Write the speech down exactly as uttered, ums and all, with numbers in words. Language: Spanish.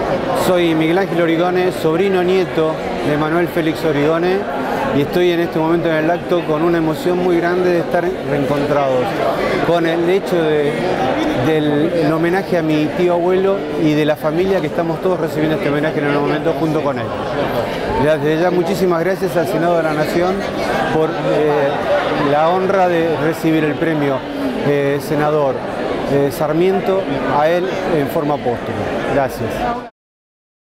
Soy Miguel Ángel Origone, sobrino nieto de Manuel Félix Origone, y estoy en este momento en el acto con una emoción muy grande de estar reencontrados, con el hecho de, del el homenaje a mi tío abuelo y de la familia, que estamos todos recibiendo este homenaje en el momento junto con él. Desde ya muchísimas gracias al Senado de la Nación por eh, la honra de recibir el premio eh, senador eh, Sarmiento a él en forma póstuma. Gracias.